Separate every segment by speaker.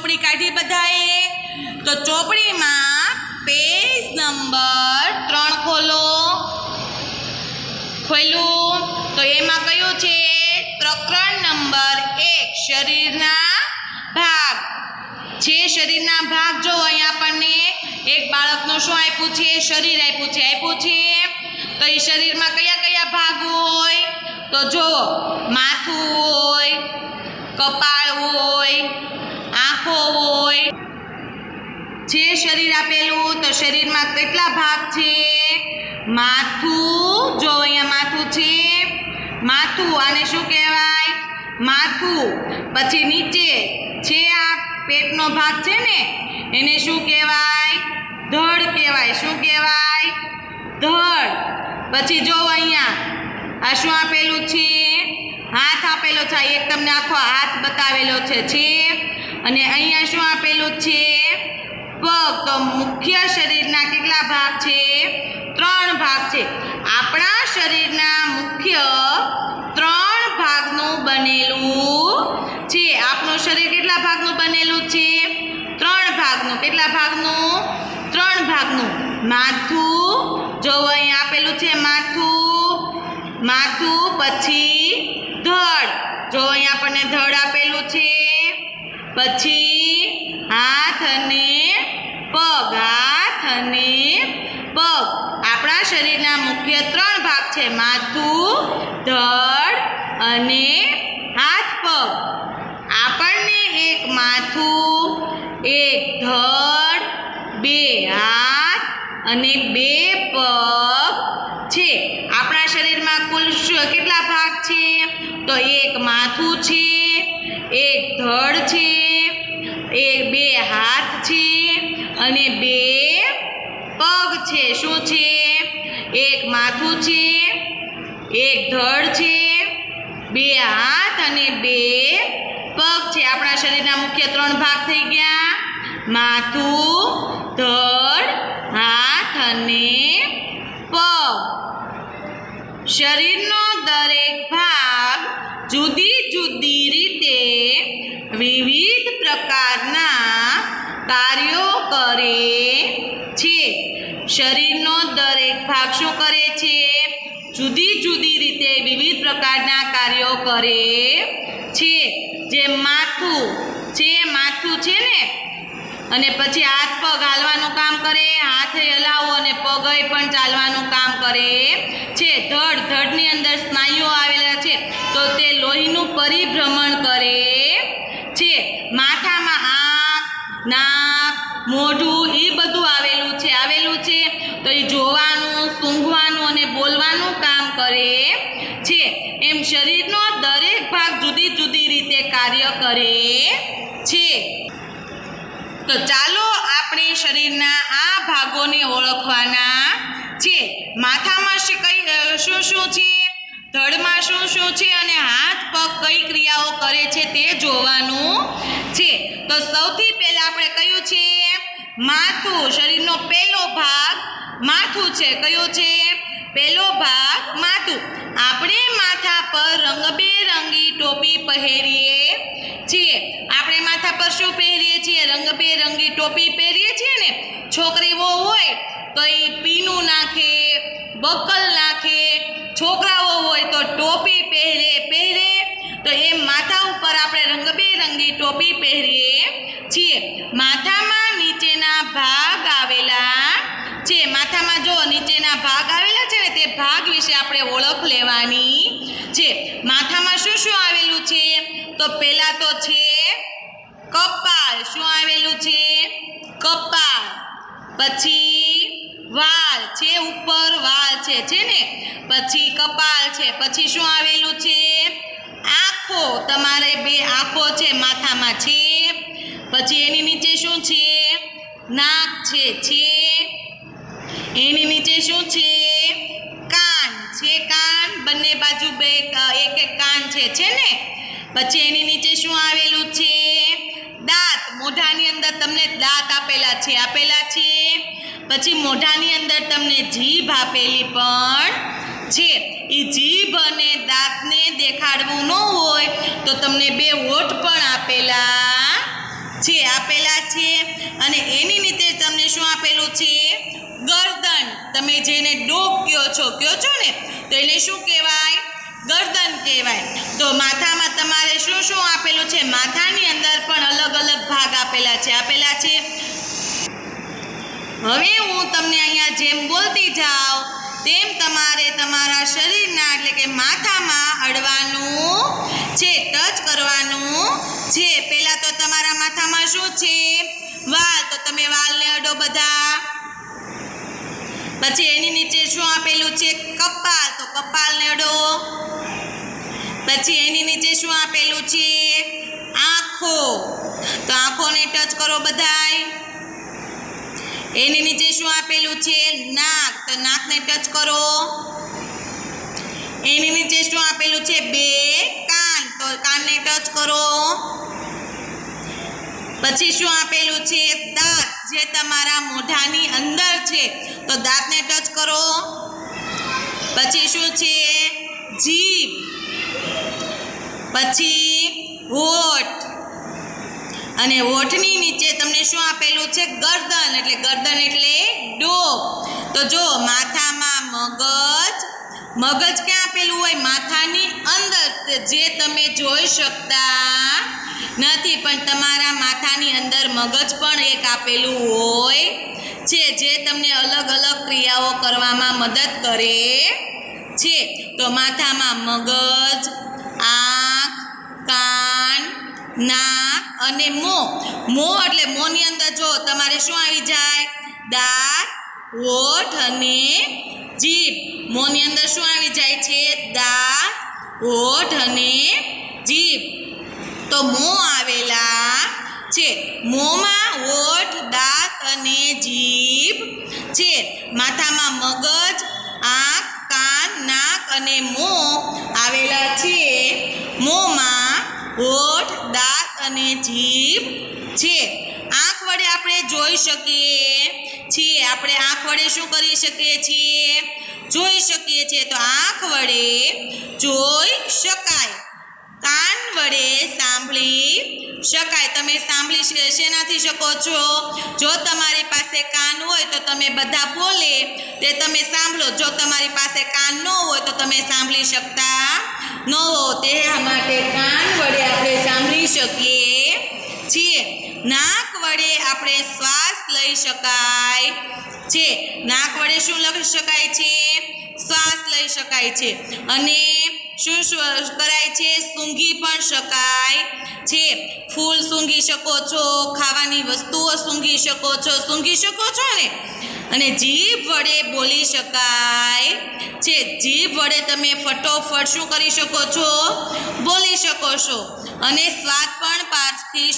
Speaker 1: ચોપડી કાઢી બધાએ? તો ચોપડીમાં પેજ નંબર 3 ખોલો. ખોલ્યું તો એમાં કયું છે? પ્રકરણ નંબર 1 શરીરના ભાગ છે. શરીરના ભાગ જો અહીંયા આપણને એક બાળકનું શું આપ્યું છે? શરીર આપ્યું છે. તો એ શરીરમાં કયા કયા ભાગ હોય? તો જો માથું હોય, કપાળ હોય, આંખો હોય છે. શરીર આપેલું તો શરીરમાં કેટલા ભાગ છે? માથું, જો અહીંયા માથું છે. માથું આને શું કહેવાય? માથું. પછી નીચે છે આ પેટનો ભાગ છે ને, એને શું કહેવાય? ધડ કહેવાય. શું કહેવાય? ધડ. પછી જો અહીંયા આ શું આપેલું છે? હાથ આપેલો છે. એક તમને આખો હાથ બતાવેલો છે. અને અહીંયા શું આપેલું છે? પગ. તો મુખ્ય શરીરના કેટલા ભાગ છે? 3 ભાગ છે. આપણા શરીરના મુખ્ય 3 ભાગનું બનેલું છે. આપણું શરીર કેટલા ભાગનું બનેલું છે? 3 ભાગનું. કેટલા ભાગનું? 3 ભાગનું. માથું, જો અહીં આપેલું છે માથું, પછી ધડ, જો અહીં આપણને ધડ આપેલું છે. પછી હાથ અને પગ. આપણા શરીરના મુખ્ય 3 ભાગ છે: માથું, ધડ અને હાથ પગ. આપણને એક માથું, એક ધડ, 2 હાથ અને 2 પગ છે. આપણા શરીરમાં કુલ કેટલા ભાગ છે? તો એક માથું છે, એક ધડ છે, 2 હાથ છે અને 2 પગ છે. શું છે? એક માથું છે, એક ધડ છે, 2 હાથ અને 2 પગ છે. આપણા શરીરના મુખ્ય 3 ભાગ થઈ ગયા: માથું, ધડ, હાથ અને પગ. શરીરનો દરેક ભાગ જુદી જુદી રીતે વિવિધ પ્રકારના કાર્યો કરે છે. શરીરનો દરેક ભાગ શું કરે છે? જુદી જુદી રીતે વિવિધ પ્રકારના કાર્યો કરે છે. જેમ માથું છે ને, અને પછી હાથ પગ હાલવાનું કામ કરે, હાથે હલાવો અને પગે પણ ચાલવાનું કામ કરે છે. ધડની અંદર સ્નાયુઓ આવેલા છે, તો તે લોહીનું પરિભ્રમણ કરે છે. માથામાં આંખ, નાક, મોઢું એ બધું આવેલું છે. તો એ જોવાનું, સૂંઘવાનું અને બોલવાનું કામ કરે છે. એમ શરીરનો દરેક ભાગ જુદી જુદી રીતે કાર્ય કરે છે. તો ચાલો આપણે શરીરના આ ભાગોને ઓળખવાના છે. માથામાં શું છે? ધડમાં શું છે? અને હાથ પગ કઈ ક્રિયાઓ કરે છે તે જોવાનું છે. તો સૌથી પહેલા આપણે કયું છે? માથું. શરીરનો પહેલો ભાગ માથું છે. કયું છે? પહેલો ભાગ માથું. આપણે માથા પર રંગબેરંગી ટોપી પહેરીએ છીએ. આપણે માથા પર શું પહેરીએ છીએ? રંગબેરંગી ટોપી પહેરીએ છીએ ને. છોકરીઓ હોય તો એ પીનું નાખે, બકલ નાખે. છોકરાઓ હોય તો ટોપી પહેરે. તો એમ માથા ઉપર આપણે રંગબેરંગી ટોપી પહેરીએ છીએ. માથામાં નીચેના ભાગ આવેલા છે. માથામાં જો નીચેના ભાગ આવેલા છે ને, તે ભાગ વિશે આપણે ઓળખ લેવાની છે. માથામાં શું આવેલું છે? તો પહેલા તો છે કપાળ. શું આવેલું છે? કપાળ. પછી વાળ છે, ઉપર વાળ છે ને, પછી કપાળ છે. પછી શું આવેલું છે? આંખો. તમારે 2 આંખો છે માથામાં છે. પછી એની નીચે શું છે? નાક છે. એની નીચે શું છે? કાન છે. કાન બંને બાજુ 2 એક કાન છે ને. પછી એની નીચે શું આવેલું છે? દાંત. મોઢાની અંદર તમને દાંત આપેલા છે. પછી મોઢાની અંદર તમને જીભ આપેલી પણ છે. એ જીભ અને દાંતને દેખાડવું ન હોય તો તમને 2 હોઠ પણ આપેલા છે આપેલા છે અને એની નીચે તમને શું આપેલું છે ગરદન તમે જેને ડોક કહો છો ને તો એને શું કહેવાય ગરદન કહેવાય તો માથામાં તમારે શું શું આપેલું છે માથાની અંદર પણ અલગ અલગ ભાગ આપેલા છે હવે હું તમને અહીંયા જેમ બોલતી જાઉં તેમ તમારે તમારા શરીરના એટલે કે માથામાં અડવાનું છે ટચ કરવાનું છે પહેલાં તો તમારા માથામાં શું છે વાળ તો તમે વાળને અડો બધા પછી એની નીચે શું આપેલું છે કપાળ તો કપાળને અડો પછી એની નીચે શું આપેલું છે આંખો તો આંખોને ટચ કરો બધાય એની નીચે શું આપેલું છે નાક તો નાકને ટચ કરો એની નીચે શું આપેલું છે બે કાન તો કાનને ટચ કરો પછી શું આપેલું છે દાંત જે તમારા મોઢાની અંદર છે તો દાંતને ટચ કરો પછી શું છે જીભ પછી હોઠ અને હોઠની નીચે તમને શું આપેલું છે ગરદન એટલે ડોક તો જો માથામાં મગજ ક્યાં આપેલું હોય માથાની અંદર જે તમે જોઈ શકતા નથી પણ તમારા માથાની અંદર મગજ પણ એક આપેલું હોય છે જે તમને અલગ અલગ ક્રિયાઓ કરવામાં મદદ કરે છે તો માથામાં મગજ આંખ કાન નાક અને મોં એટલે મોંની અંદર જો તમારે શું આવી જાય દાંત હોઠ અને જીભ મોંની અંદર શું આવી જાય છે દાંત હોઠ અને જીભ તો મોં આવેલા છે મોંમાં હોઠ દાંત અને જીભ છે માથામાં મગજ આંખ કાન નાક અને મોં આવેલા છે મોંમાં હોઠ દાંત અને જીભ છે આંખ વડે આપણે જોઈ શકીએ છીએ આપણે આંખ વડે શું કરી શકીએ છીએ જોઈ શકીએ છીએ તો આંખ વડે જોઈ શકાય કાન વડે સાંભળી શકાય તમે સાંભળી શેનાથી શકો છો જો તમારી પાસે કાન હોય તો તમે બધા બોલે તે તમે સાંભળો જો તમારી પાસે કાન ન હોય તો તમે સાંભળી શકતા ન હો તે માટે કાન વડે આપણે સાંભળી શકીએ છીએ નાક વડે આપણે શ્વાસ લઈ શકાય છે નાક વડે શું લઈ શકાય છે શ્વાસ લઈ શકાય છે અને શું કરાય છે સૂંઘી પણ શકાય છે ફૂલ સૂંઘી શકો છો ખાવાની વસ્તુઓ સૂંઘી શકો છો ને અને જીભ વડે બોલી શકાય છે જીભ વડે તમે ફટોફટ શું કરી શકો છો બોલી શકો છો અને સ્વાદ પણ પારખી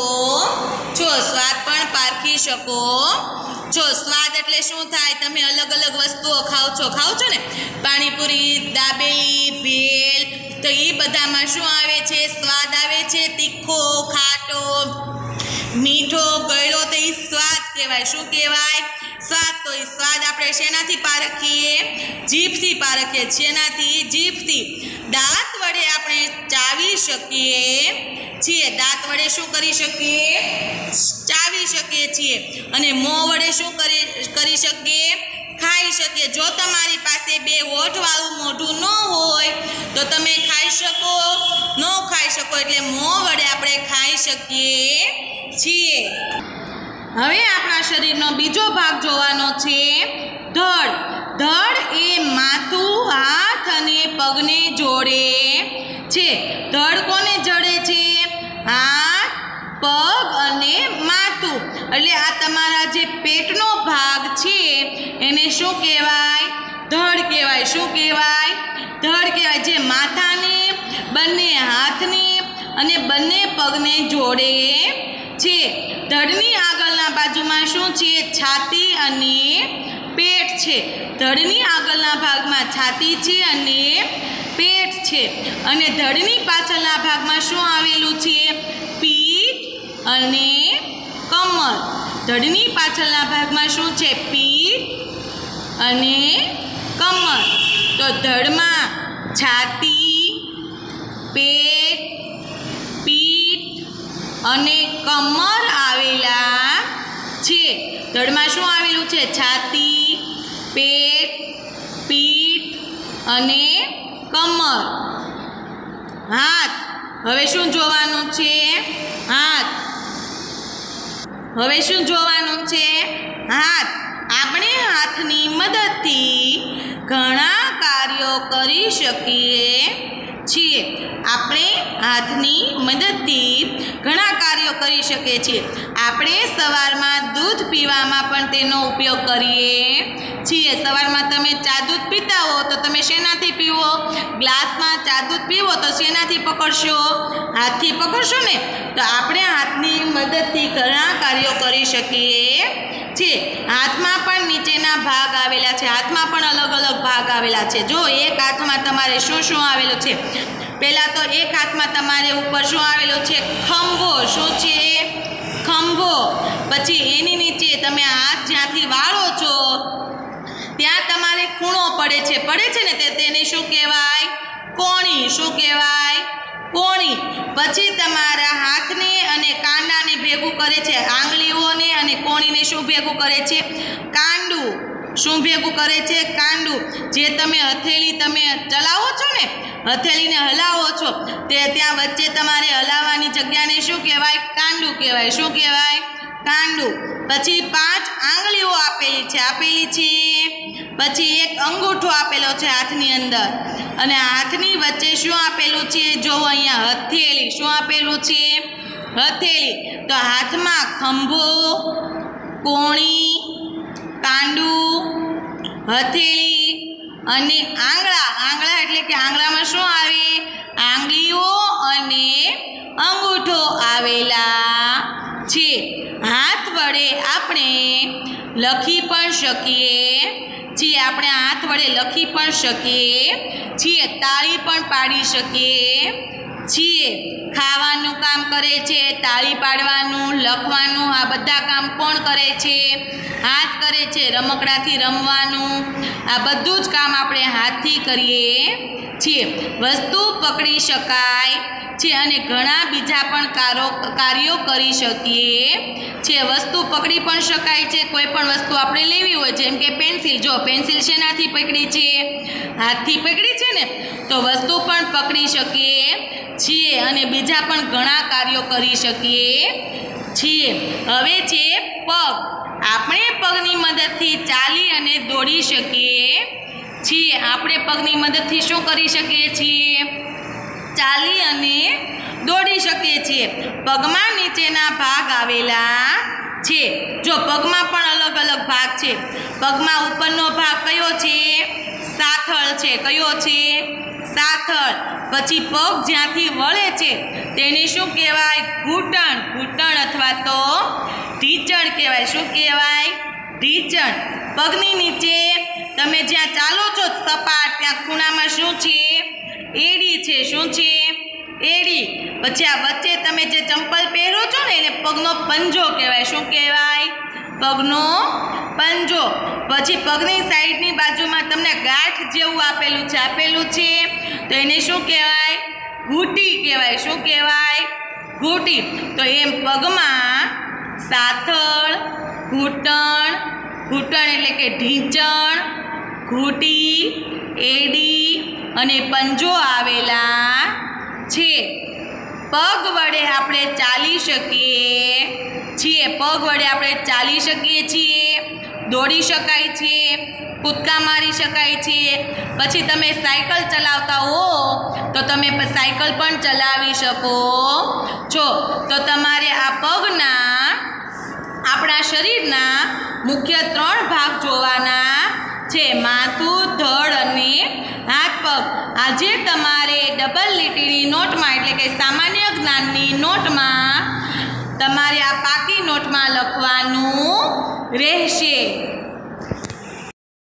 Speaker 1: શકો છો સ્વાદ એટલે શું થાય તમે અલગ અલગ વસ્તુઓ ખાઓ છો ને પાણીપુરી દાબેલી ભેલ તો એ બધામાં શું આવે છે સ્વાદ આવે છે તીખો ખાટો મીઠો ગળ્યો તો એ સ્વાદ કહેવાય શું કહેવાય સ્વાદ તો એ સ્વાદ આપણે શેનાથી પારખીએ જીભથી પારખીએ શેનાથી જીભથી દાંત વડે આપણે ચાવી શકીએ છીએ દાંત વડે શું કરી શકીએ ચાવી શકીએ છીએ અને મોં વડે શું કરી શકીએ ખાઈ શકીએ જો તમારી પાસે બે હોઠવાળું મોઢું ન હોય તો તમે ખાઈ શકો ન ખાઈ શકો એટલે મોં વડે આપણે ખાઈ શકીએ છીએ હવે આપણા શરીરનો બીજો ભાગ જોવાનો છે ધડ એ માથું હાથ અને પગને જોડે છે ધડ કોને જોડે છે હાથ પગ અને માથું એટલે આ તમારા જે પેટનો ભાગ છે એને શું કહેવાય ધડ કહેવાય શું કહેવાય ધડ કહેવાય જે માથાને બંને હાથને અને બંને પગને જોડે છે ધડની આગળના બાજુમાં શું છે છાતી અને પેટ છે ધડની આગળના ભાગમાં છાતી છે અને પેટ છે અને ધડની પાછળના ભાગમાં શું આવેલું છે પીઠ અને કમર ધડની પાછળના ભાગમાં શું છે પીઠ અને કમર તો ધડમાં છાતી પેટ પીઠ અને કમર આવેલા છે. ધડમાં શું આવેલું છે? છાતી, પેટ, પીઠ અને કમર. હાથ. હવે શું જોવાનું છે? હાથ. હવે શું જોવાનું છે? હાથ. આપણે હાથની મદદથી ઘણા કાર્યો કરી શકીએ છીએ. આપણે હાથની મદદથી ઘણા કાર્યો કરી શકીએ છીએ. આપણે સવારમાં દૂધ પીવામાં પણ તેનો ઉપયોગ કરીએ છીએ. સવારમાં તમે ચા દૂધ પીતા હો તો તમે શેનાથી પીવો? ગ્લાસમાં ચા દૂધ પીવો તો શેનાથી પકડશો? હાથથી પકડશો ને. તો આપણે હાથની મદદથી ઘણા કાર્યો કરી શકીએ છીએ. હાથમાં પણ નીચેના ભાગ આવેલા છે. હાથમાં પણ અલગ અલગ ભાગ આવેલા છે. જો એક હાથમાં તમારે શું શું આવેલું છે? પહેલાં તો એક હાથમાં તમારે ઉપર શું આવેલું છે? ખંભો. શું છે? ખંભો. પછી એની નીચે તમે હાથ જ્યાંથી વાળો છો ત્યાં તમારે ખૂણો પડે છે ને તેને શું કહેવાય? કોણી. શું કહેવાય? કોણી. પછી તમારા હાથને અને કાંડાને ભેગું કરે છે. આંગળીઓને અને કોણીને શું ભેગું કરે છે? કાંડું. શું ભેગું કરે છે? કાંડું. જે તમે હથેળી તમે ચલાવો છો ને, હથેળીને હલાવો છો તે ત્યાં વચ્ચે તમારે હલાવવાની જગ્યાને શું કહેવાય? કાંડું કહેવાય. શું કહેવાય? કાંડું. પછી 5 આંગળીઓ આપેલી છે. પછી એક અંગૂઠો આપેલો છે હાથની અંદર અને હાથની વચ્ચે શું આપેલું છે? જો અહીંયા હથેળી. શું આપેલું છે? હથેળી. તો હાથમાં ખંભો, કોણી, કાંડું, હથેળી અને આંગળા. આંગળા એટલે કે આંગળામાં શું આવે? આંગળીઓ અને અંગૂઠો આવેલા છે. હાથ વડે આપણે લખી પણ શકીએ છીએ. આપણે હાથ વડે લખી પણ શકીએ છીએ. તાળી પણ પાડી શકીએ છીએ. ખાવાનું કામ કરે છે, તાળી પાડવાનું, લખવાનું, આ બધા કામ કોણ કરે છે? હાથ કરે છે. રમકડાથી રમવાનું, આ બધું જ કામ આપણે હાથથી કરીએ છીએ. વસ્તુ પકડી શકાય છે અને ઘણા બીજા પણ કાર્યો કરી શકીએ છીએ. વસ્તુ પકડી પણ શકાય છે. કોઈ પણ વસ્તુ આપણે લેવી હોય જેમ કે પેન્સિલ. જો પેન્સિલ શેનાથી પકડી છે? હાથથી પકડી છે ને. તો વસ્તુ પણ પકડી શકીએ છીએ અને બીજા પણ ઘણા કાર્યો કરી શકીએ છીએ. હવે છે પગ. આપણે પગની મદદથી ચાલી અને દોડી શકીએ છીએ. આપણે પગની મદદથી શું કરી શકીએ છીએ? ચાલી અને દોડી શકીએ છીએ. પગમાં નીચેના ભાગ આવેલા છે. જો પગમાં પણ અલગ અલગ ભાગ છે. પગમાં ઉપરનો ભાગ કયો છે? સાથળ છે. કયો છે? સાથળ. પછી પગ જ્યાંથી વળે છે તેને શું કહેવાય? ઘૂંટણ. ઘૂંટણ અથવા તો ઢીંચણ કહેવાય. શું કહેવાય? ઢીંચણ. પગની નીચે તમે જ્યાં ચાલો છો સપાટ ત્યાં ખૂણામાં શું છે? એડી છે. શું છે? એડી. પછી આ વચ્ચે તમે જે ચંપલ પહેરો છો ને એને પગનો પંજો કહેવાય. શું કહેવાય? પગનો પંજો. પછી પગની સાઈડની બાજુમાં તમને ગાંઠ જેવું આપેલું છે તો એને શું કહેવાય? ઘૂંટી કહેવાય. શું કહેવાય? ઘૂંટી. તો એમ પગમાં સાથળ, ઘૂંટણ એટલે કે ઢીંચણ, ઘૂંટી, એડી અને પંજો આવેલા છે. પગ વડે આપણે ચાલી શકીએ છીએ. પગ વડે આપણે ચાલી શકીએ છીએ, દોડી શકાય છે, કૂદકા મારી શકાય છે. પછી તમે સાયકલ ચલાવતા હો તો તમે સાયકલ પણ ચલાવી શકો છો. તો તમારે આ પગના આપણા શરીરના મુખ્ય 3 ભાગ જોવાના છે. માથું, ધડ અને હાથ પગ. આજે તમારે ડબલ લીટીની નોટમાં એટલે કે સામાન્ય જ્ઞાનની નોટમાં તમારે આ પાકી નોટમાં લખવાનું રહેશે.